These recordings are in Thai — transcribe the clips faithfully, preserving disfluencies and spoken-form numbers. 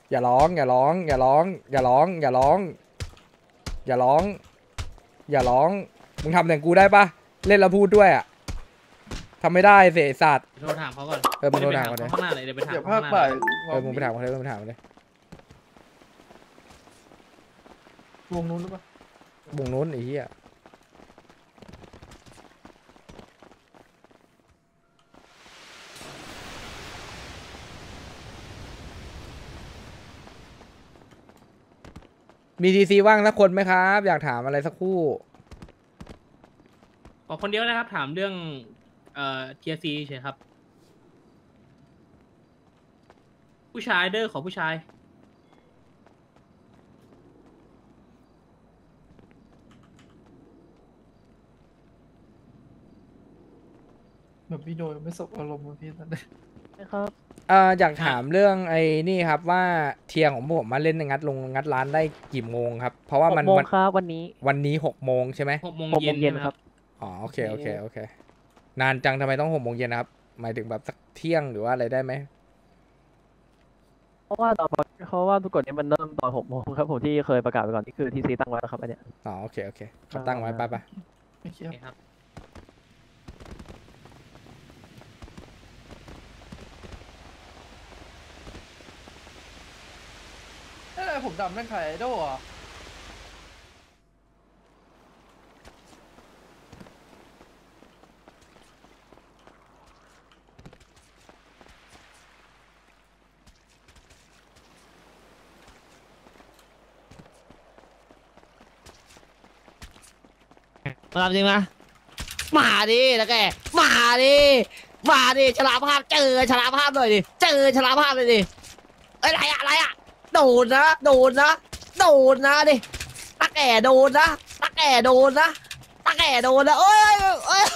อย่าร้องอย่าร้องอย่าร้องอย่าร้องอย่าร้องอย่าร้องอย่าร้องมึงทำอย่างกูได้ปะเล่นแล้วพูดด้วยอ่ะทำไม่ได้เสียสัตว์โทรถามเขาก่อนเออมึงโทรถามก่อนเลยข้างหน้าเลยเดี๋ยวไปถามเดี๋ยวข้าภาง คหน้าบ่ายเออมึงไปถามเขาเลยมึงไปถามเขาเลยวงนู้นหรือเปล่าบุงนู้นไอ้เหี้ยมีทีซีว่างสักคนไหมครับ อยากถามอะไรสักครู่ขอคนเดียวนะครับถามเรื่องเอ่อเทียซีเฉยครับผู้ชายเด้อขอผู้ชายแบบพี่โดยไม่สบอารมณ์อะพี่ตอนนี้ครับเอ่ออยากถามเรื่องไอ้นี่ครับว่าเทียงของผมมาเล่นงัดลงงัดร้านได้กี่โมงครับ เพราะว่าหมันกโมงวันครับวันนี้วันนี้หกโมงใช่ไหมหกโมงหกโมเย็งนเย็นใช่ไหมคครัรับ บอ๋อโอเคโอเคโอเคนานจังทำไมต้องหกโมงเย็นนะครับ หมายถึงแบบสักเที่ยงหรือว่าอะไรได้ไหมเพราะว่าตอนเพราะว่าทุกกฎนี้มันเริ่มตอนหกโมงครับผมที่เคยประกาศไปก่อนที่คือที่ซีตั้งไว้แล้วครับอันเนี้ยอ๋อโอเคโอเคเขาตั้งไว้ป่ะป่ะไม่เครียโอดเคครับเอ้ยผมดำนั่นใครไอดอลอ่ะมาทำจริงไหมมาดิแล้วแกมาดิมาดิฉลามภาพเจอฉลามภาพหน่อยดิเจอฉลามภาพเลยดิอะไรอะอะไรอะโดนนะโดนนะโดนนะดิตะแก่โดนนะตะแก่โดนนะตะแก่โดนนะโอ้ยโอ้ย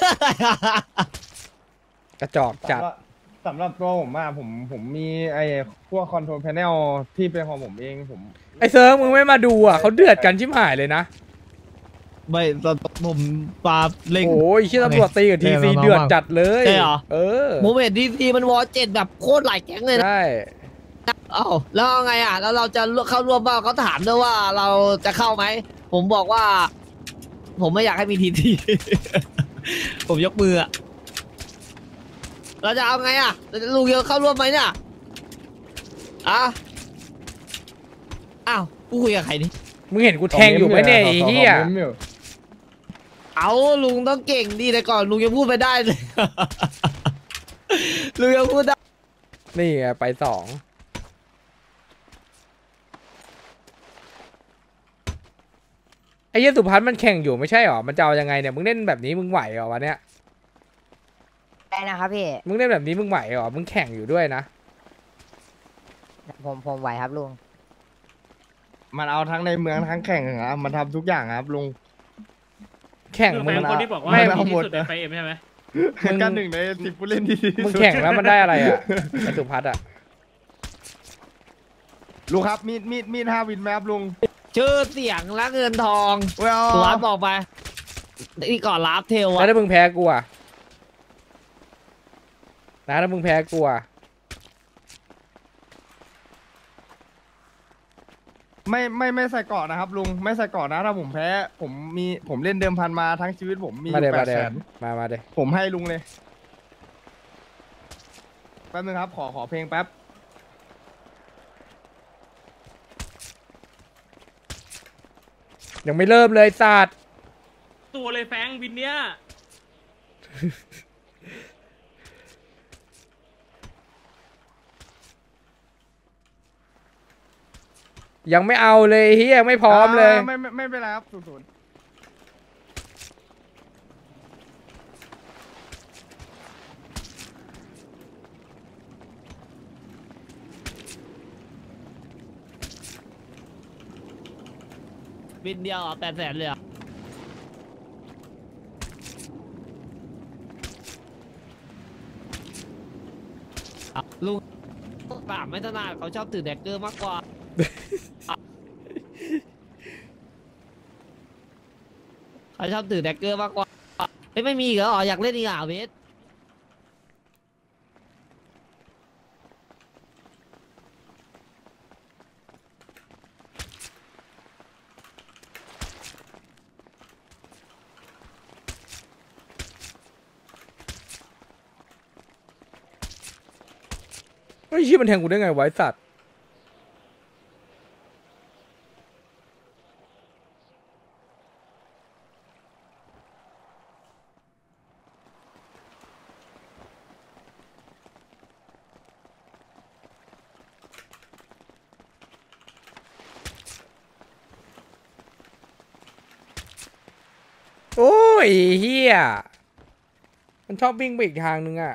กระจอกจัดสำหรับตัวผมอะผมผมมีไอ้พวกคอนโทรลแพนเนลที่เป็นของผมเองผมไอ้เซิร์ฟมึงไม่มาดูอ่ะเขาเดือดกันชิบหายเลยนะไม่ตอนผมปาเล็งโอ้ยเชี่ยตำรวจตีกับทีซีเดือดจัดเลยใช่เหรอเออโมเมนต์ดีซีมันวอเจ็ดแบบโคตรหลายแก๊งเลยนะใช่เอ้าแล้วเอาไงอ่ะแล้วเราจะเข้าร่วมบ้างเขาถามด้วยว่าเราจะเข้าไหมผมบอกว่า ผมไม่อยากให้มีทีที ผมยกมืออ่ะเราจะเอาไงอ่ะลุงจะเข้าร่วมไหมเนี่ยอ่ะอ้าวกูคุยกับใครนี่มึงเห็นกูแทงอยู่ไหมเนี่ยไอ้เหี้ยขอคอมเมนต์อยู่เอาลุงต้องเก่งดีแต่ก่อนลุงยังพูดไปได้เลย ลุงยังพูดได้นี่ไงไปสองไอ้เหี้ยสุพัฒน์มันแข่งอยู่ไม่ใช่หรอมันจะเอายังไงเนี่ยมึงเล่นแบบนี้มึงไหวเหรอวะเนี่ยได้นะครับพี่มึงเล่นแบบนี้มึงไหวเหรอมึงแข่งอยู่ด้วยนะผมผมไหวครับลุงมันเอาทั้งในเมืองทั้งแข่งครับมันทำทุกอย่างครับลุงแข่งคือมึแฟงนคนที่บอกว่าไม่ดีเอาหมที่ดสุดในนะไฟเอ็มใช่ไหมมึงกันหนึ่งในสิบผู้เล่นที่ดีที่มึงสุดแข่งแล้วมันได้อะไรอ่ะไอ้สุพัฒน์อ่ะลุงครับมีดมีดมีดห้าวินไหมครับลุงชื่อเสียงและเงินทองเวลสุรัตน์บอกไปนี่ก่อนรับเทลแล้วอะถ้ามึงแพ้กูอ่ะนะถ้ามึงแพ้กูอ่ะไม่ไม่ไม่ใส่เกาะนะครับลุงไม่ใส่เกาะนะถ้าผมแพ้ผมมีผมเล่นเดิมพันมาทั้งชีวิตผมมีอมาเดยู่แปมาดเดแสนมามาเดผมให้ลุงเลยแป๊บนึงครับขอขอเพลงแป๊บยังไม่เริ่มเลยศาสตร์ตัวเลยแฟงวินเนี้ยยังไม่เอาเลยเฮียไม่พร้อมเลยาไม่ไม่ไม่เป็นไรครับศูนย์ศูนย์บินเดียวแปดแสนเลยเหรออ่ะลุงปากไม่ถนัดเขาชอบถือแดกเกอร์มากกว่า เขาชอบถือแดกเกอร์มากกว่าเฮ้ยไม่มีอีกเหรออยากเล่นอีกอ่ะเวสยชี้มันแทงกูได้ไงไวะไอ้สัตว์โอ้ยเฮียมันชอบวิ่งไปอีกทางนึงอ่ะ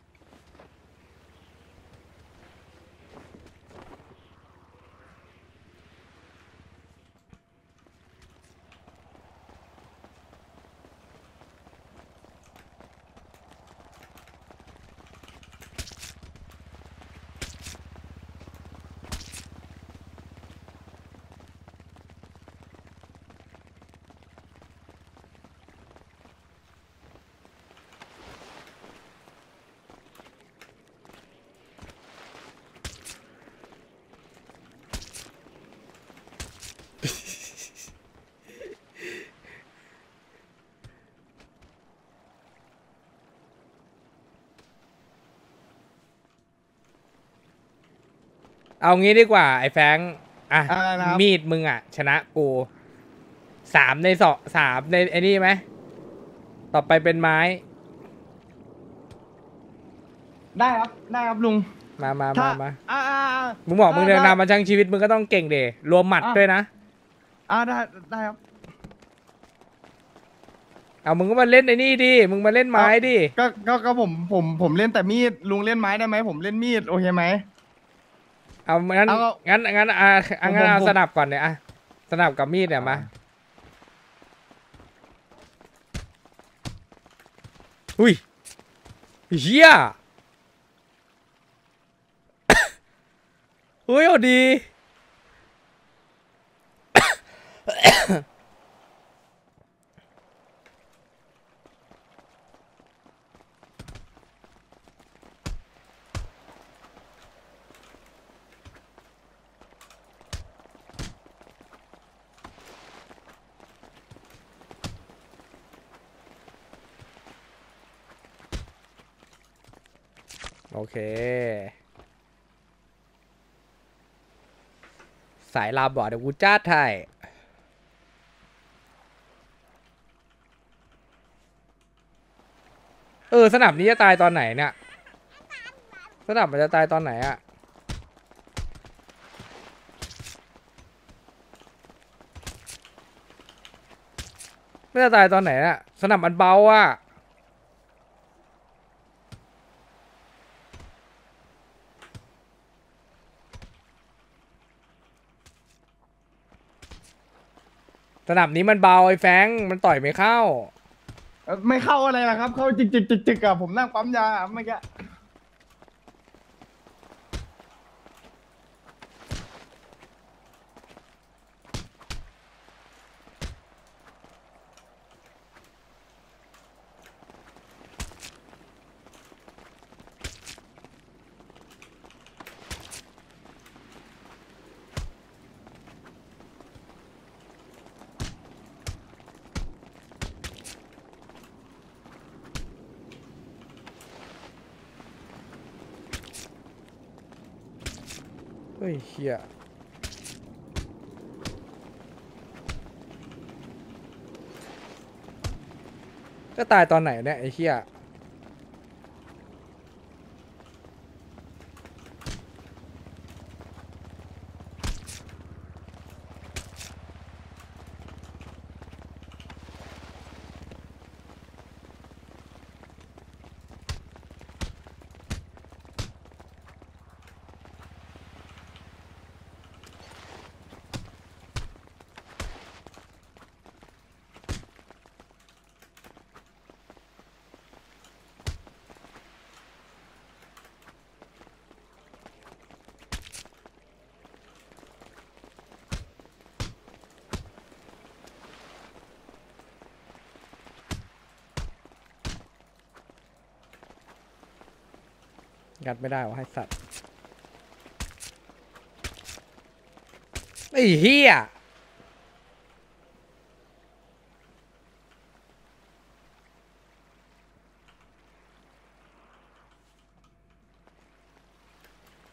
เอางี้ดีกว่าไอ้แฟรงค์อ่ะอะไรนะครับมีดมึงอ่ะ ชนะกูสามในสองสามในไอ้นี่ไหมต่อไปเป็นไม้ได้ครับได้ครับลุงมามาถ้ามามาอ่าอ่าอ่ามึงบอกมึงเดินได้ทางมาช่างชีวิตมึงก็ต้องเก่งเดรวมหมัดอ่ะด้วยนะอ่าได้ได้ครับเอามึงก็มาเล่นไอ้นี่ดิมึงมาเล่นไม้ดิก็ก็ก็ผมผมผมเล่นแต่มีดลุงเล่นไม้ได้ไหมผมเล่นมีดโอเคไหมเอางั้นเอางั้นงั้นอ่ะอ่ะงั้นผมเอาผมสนับก่อนเนี่ยอ่ะสนับกับมีดเนี่ยมาอุ้ยเฮียเฮ้ยเอาดี โอเค สายลาบบอกเดี๋ยวกูจ้าไทยเออสนับนี้จะตายตอนไหนเนี่ยสนับมันจะตายตอนไหนอะไม่จะตายตอนไหนน่ะสนับมันเบาอะสนับนี้มันเบาไอ้แฟงมันต่อยไม่เข้าเอ่อไม่เข้าอะไรล่ะครับ เข้าจิกจิกจิกจิกอะผมนั่งปั๊มยาเมื่อกี้เฮ้ยเฮียก็ตายตอนไหนเนี่ยไอ้เฮียงัดไม่ได้วะให้สัตว์ไอ้เฮีย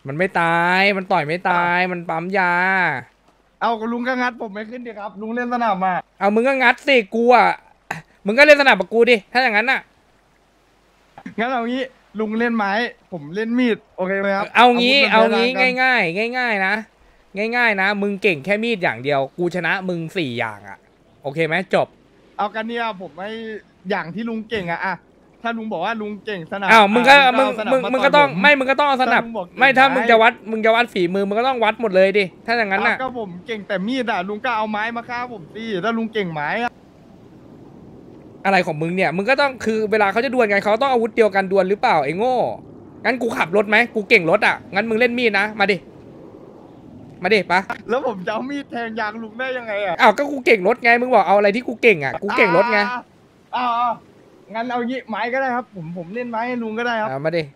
มันไม่ตายมันต่อยไม่ตายมันปั๊มยาเอาก็ลุงก็งัดผมไม่ขึ้นดิครับ ลุงเล่นสนามมาเอามึงก็งัดสิกูอ่ะมึงก็เล่นสนับกับกูดิถ้าอย่างนั้นน่ะงั้นเอางี้ลุงเล่นไม้ ผมเล่นมีดโอเคไหมครับเอางี้วุธเอามันงี้แตกต่ง่ายง่ายๆง่ายๆนะง่ายๆนะมึงเก่งแค่มีดอย่างเดียวกูชนะมึงสี่อย่างอ่ะโอเคไหมจบเอากันเนี่ยผมให้อย่างที่ลุงเก่งอะอะถ้าลุงบอกว่าลุงเก่งสนามอ้าวมึงก็อ่ะมึงเอาสนามมึงมามึงต่ก็อยต้องผมไม่มึงก็ต้องเอาสนับถ้ามึงบอกไม่ถ้าเก่งมึงไม้จะวัดมึงจะวัดฝีมือมึงก็ต้องวัดหมดเลยดิถ้าอย่างนั้นน่ะอ้าวก็ผมเก่งแต่มีดอะลุงก็เอาไม้มาฆ่าผมสิถ้าลุงเก่งไม้อะอะไรของมึงเนี่ยมึงก็ต้องคือเวลาเขาจะดวลกันเขาต้องอาวุธเดียวกันดวลหรือเปล่าไอ้โง่งั้นกูขับรถไหมกูเก่งรถอ่ะงั้นมึงเล่นมีดนะมาดิมาดิปะแล้วผมจะเอามีดแทงยางลุงได้ยังไงอะอ้าวก็กูเก่งรถไงมึงบอกเอาอะไรที่กูเก่งอ่ะกูเก่งรถไงอ่าอ่าอ่างั้นเอางี้ไม้ก็ได้ครับ ผมผมเล่นไม้ให้ลุงก็ได้ครับอ่ามาดิ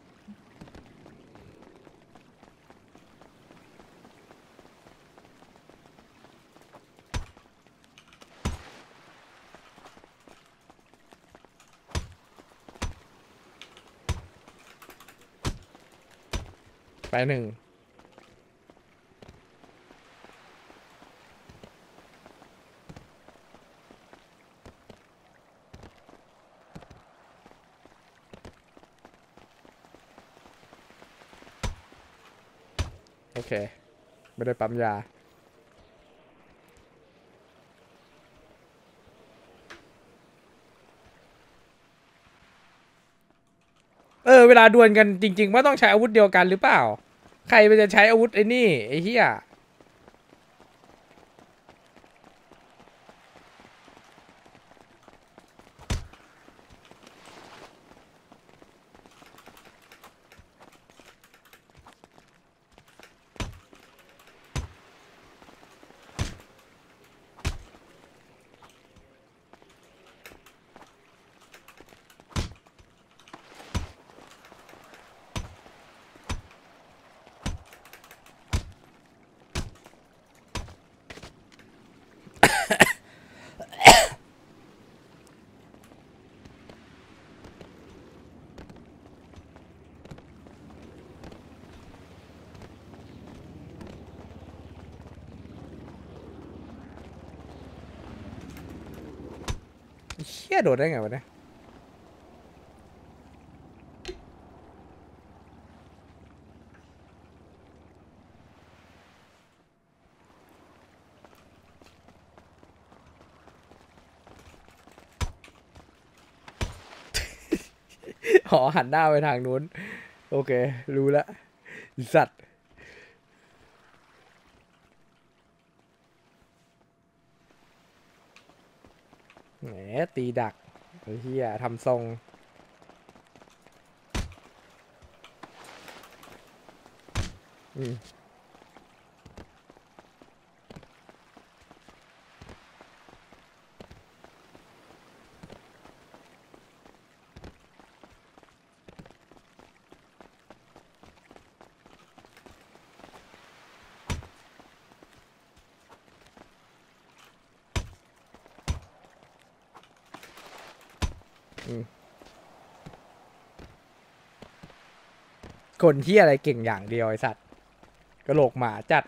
ไปหนึ่งโอเคไม่ได้ปั๊มยาเออเวลาดวลกันจริงๆว่าต้องใช้อาวุธเดียวกันหรือเปล่าใครมันจะใช้อาวุธไอ้นี่ไอ้เหี้ยเชี่ยโดดได้ไงวะเนี่ยอ๋อหันหน้าไปทางนู้นโอเครู้แล้วไอ้สัตว์แหมตีดักไอ้เหี้ยทำทรงอืมอืมคนที่อะไรเก่งอย่างเดียวไอ้สัตว์กระโหลกหมาจัด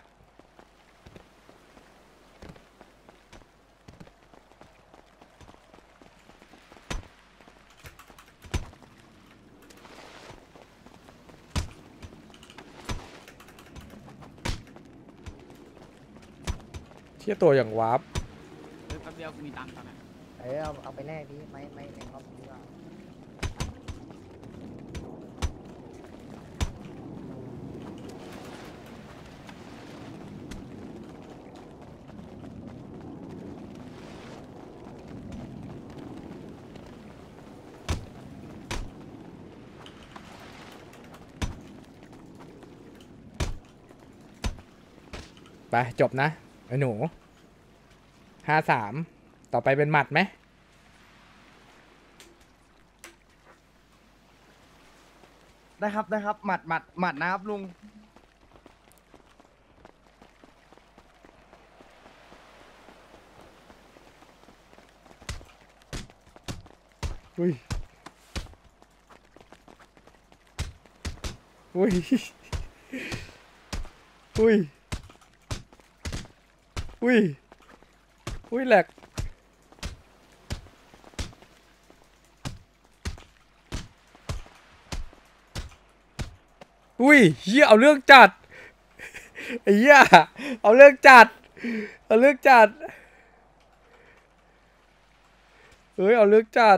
เที่ยตัวอย่างวาร์ปแป๊บเดียวกูมีตังค์ตอนนั้นเออเอาเอาไปแลกดิไม่ไม่ไม่รอบนี้ว่าไปจบนะไอ้หนูห้าสามต่อไปเป็นหมัดไหมได้ครับได้ครับ หมัดหมัดหมัดนะครับลุงอุ้ยอุ้ยอุ้ยอุ้ยอุ้ยแหลกอุ้ยเฮียเอาเรื่องจัดไอ้เหี้ยเอาเรื่องจัดเอาเรื่องจัดเฮ้ยเอาเรื่องจัด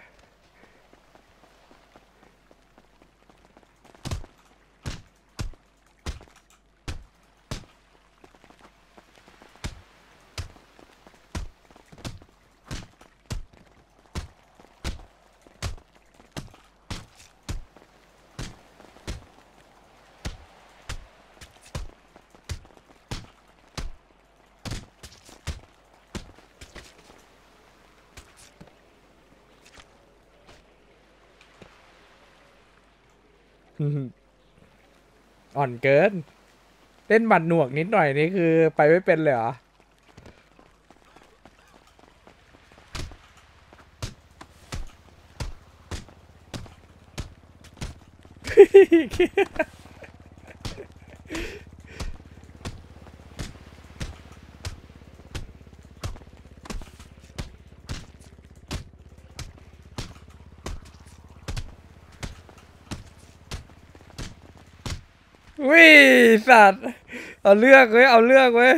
อ่อนเกินเล่นหมัดหน่วงนิดหน่อยนี่คือไปไม่เป็นเลยเหรอ วิสัตว์เอาเลือกเว้ยเอาเลือกเว้ย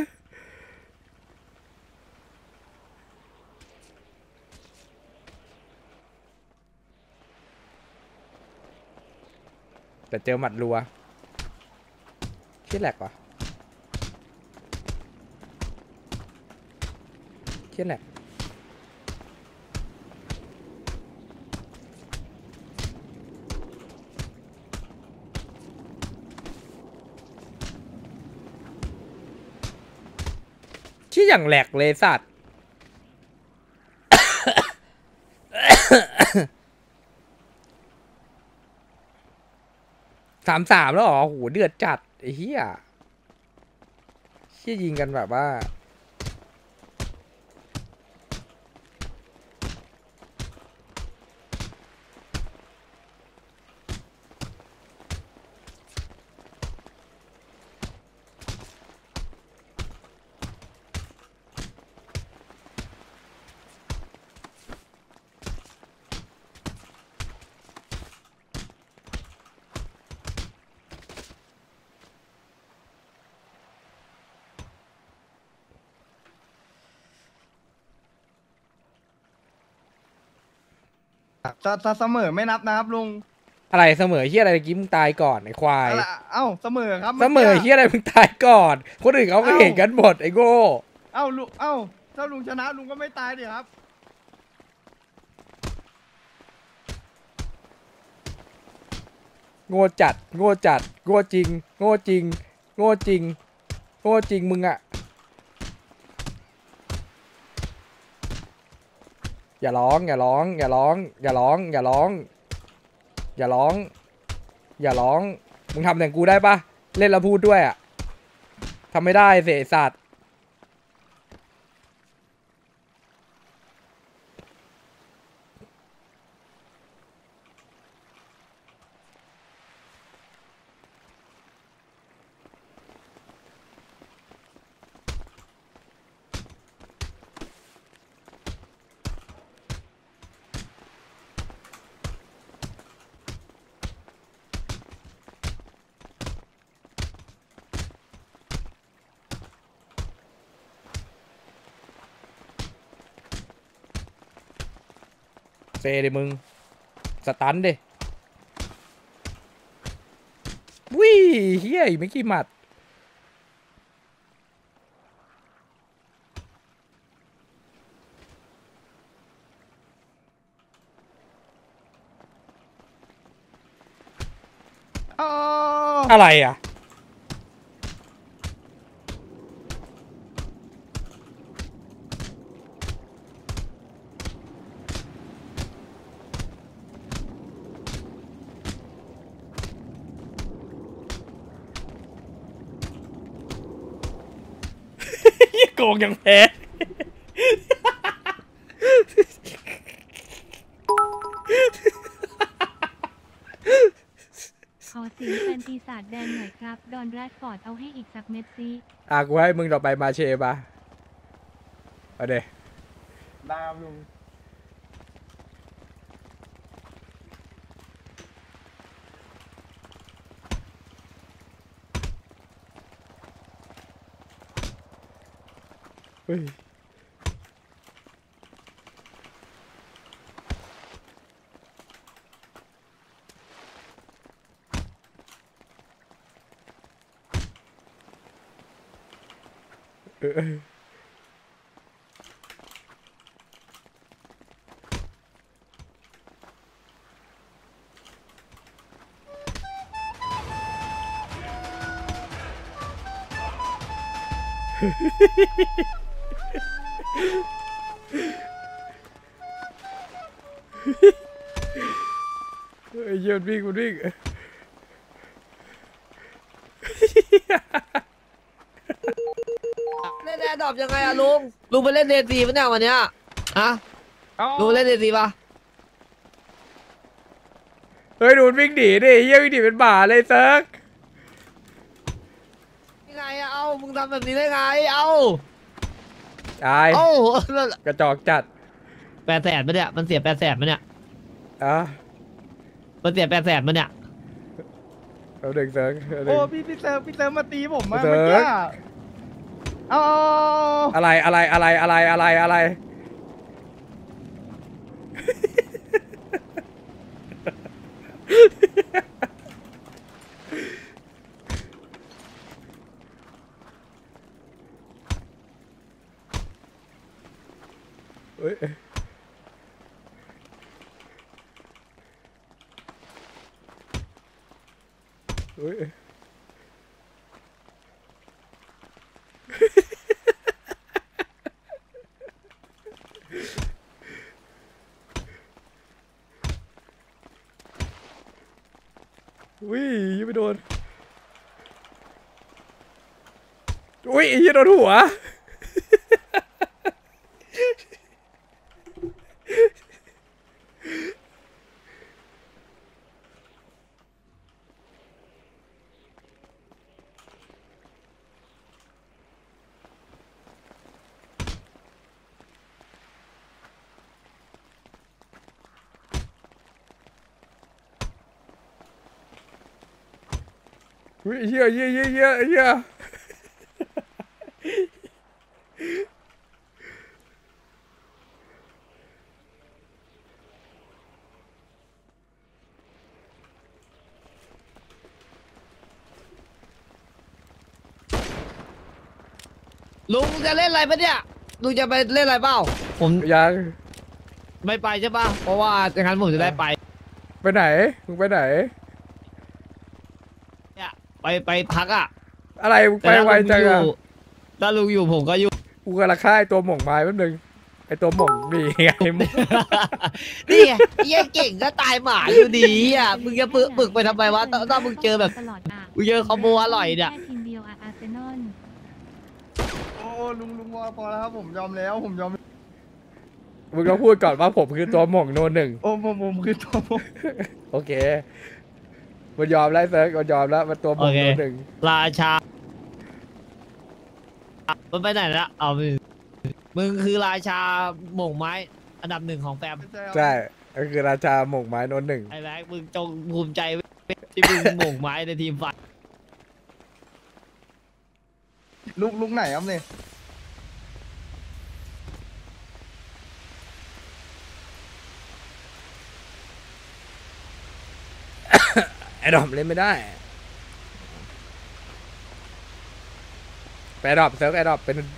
แต่เจอหมัดรัวที่แหลกวะที่แหลกที่อย่างแหลกเลยสัตว์ สามสามแล้วเหรอโหเดือดจัดไอ้เหี้ยเหี้ยยิงกันแบบว่าถ้าถ้าเสมอไม่นับนะครับลุงอะไรเสมอเหี้ยอะไรเมื่อกี้มึงตายก่อนไอ้ควายอะไรเอ้าเสมอครับเสมอกี้เหี้ยอะไรมึงตายก่อนคนอื่นเขาก็เห็นกันหมดไอ้โง่เอ้าลุงเอ้าถ้าลุงชนะลุงก็ไม่ตายดิครับโง่จัดโง่จัดโง่จริงโง่จริงโง่จริงโง่จริงมึงอะอย่าร้องอย่าร้องอย่าร้องอย่าร้องอย่าร้องอย่าร้องอย่าร้องมึงทำอย่างกูได้ปะเล่นแล้วพูดด้วยอะทำไม่ได้เสยสัตว์เซดิมึงสตันดิวิเฮียอีกไม่กี่หมัดอ๋ออะไรอ่ะโกงยังแพ้ขอเสียงเป็นปีศาดแดงหน่อยครับ ดอนแรดฟอร์ดเอาให้อีกสักเม็ดซิอ่ะกูให้มึงต่อไปมาเชปะเอาเดได้ครับลุงเฮ้ยเออ เฮ้ยเหี้ยมันวิ่งมันวิ่งเล่นแอร์ดรอปยังไงอะลุงลุงไปเล่นเดซีปะเนี่ยวันเนี้ยฮะเอาลุงเล่นเดซีปะเฮ้ยดูมันวิ่งหนีดิเฮียวิ่งหนีเป็นหมาเลยเซิร์กยังไงอะเอ้ามึงทำแบบนี้ได้ไงเอ้าตายเอ้ากระจอกจัดแปดแสนปะเนี่ยมันเสียแปดแสนปะเนี่ยอ่ะมันเสียแปดแสนปะเนี่ยเอาหนึ่งเซิร์กเอาหโอ้นึ่งพี่พี่เซิร์ฟพี่เซิร์ฟมาตีผมมาเซิเมื่ร์อฟกี้อะเอาเอาเอาอะไรอะไรอะไรอะไรอะไรอะไรเฮ้ยเฮ้ยอุ้ยยังไม่โดนอุ้ยยังโดนหัว อุ้ยเฮียเฮียเฮียเฮียเฮียลุงจะเล่นอะไรปะเนี่ยลุงจะไปเล่นอะไรเปล่าผมยังไม่ไปใช่ปะเพราะว่าอย่างนั้นผมจะได้ไปไปไหนมึงไปไหนเนี่ยไปไปพักอ่ะอะไรมึงไปแต่ถ้าไวลุงจังอยู่อะถ้าลุงอยู่ผมก็อยู่กูกำลังฆ่าไอ้ตัวหม่งไม้แป๊บนึงไอ้ตัวหม่งนี่ไงหม่งนี่ไงเหี้ยเก่งก็ตายหมาอยู่ดีอ่ะมึงจะปึกปึกไปทำไมวะถ้าถ้ามึงเจอแบบตลอดอ่ะกูเจอคอมโบอร่อยเนี่ยแค่ทีมเดียวอะอาร์เซนอลโอ้ลุงลุงพอพอแล้วครับผมยอมแล้วผมยอมมึงต้องพูดก่อนว่าผมคือตัวหม่งโนหนึ่งโอ้ผมผมคือตัวผมโอเคมันยอมแล้วเซิร์กมันยอมแล้วมันตัวหม่งโอเคโนหนึ่งราชามันไปไหนละเอามึงมึงคือราชาหม่งไม้ อันดับหนึ่งของแฟมใช่ก็คือราชาหม่งไม้โนหนึ่งไอ้แม็กมึงจงภูมิใจไว้ที่มึงหม่งไม้ในทีมไฟลุกลุกไหนครับเนี่ยไอ้ดอมเล่นไม่ได้ไปไอ้ดอมเซิร์กไอ้ดอมเป็น